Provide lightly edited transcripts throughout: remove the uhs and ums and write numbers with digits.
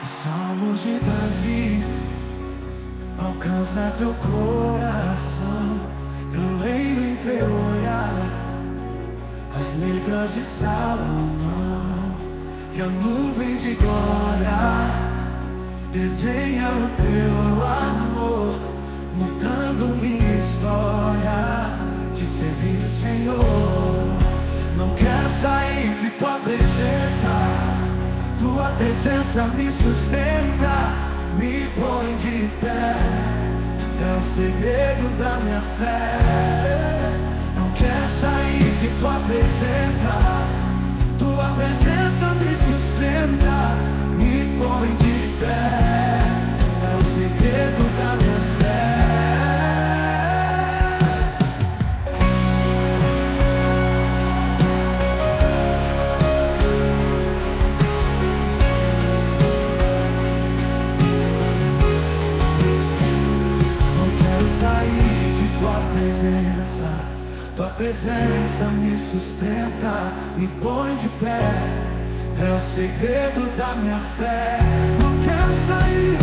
Salmos de Davi alcança teu coração. Eu leio em teu olhar as letras de Salomão, e a nuvem de glória desenha o teu amor, mudando minha história de servir o Senhor. Não quero sair de tua presença me sustenta, me põe de pé, é o segredo da minha fé. Não quero sair de tua presença me sustenta, me põe de pé, é o segredo da minha fé. Tua presença me sustenta, me põe de pé, é o segredo da minha fé. Não quero sair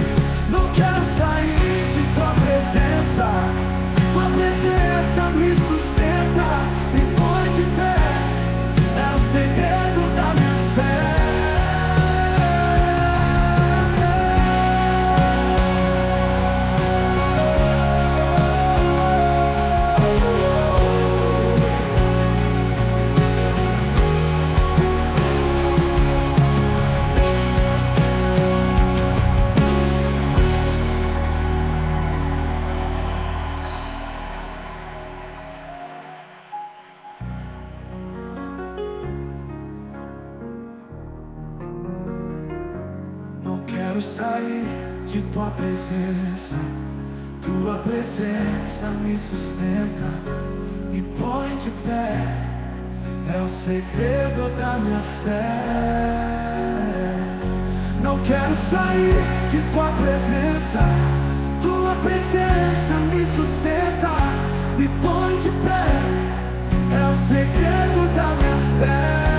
de tua presença. Tua presença me sustenta, me põe de pé, é o segredo da minha fé. Quero sair de tua presença me sustenta, me põe de pé, é o segredo da minha fé. Não quero sair de tua presença me sustenta, me põe de pé, é o segredo da minha fé.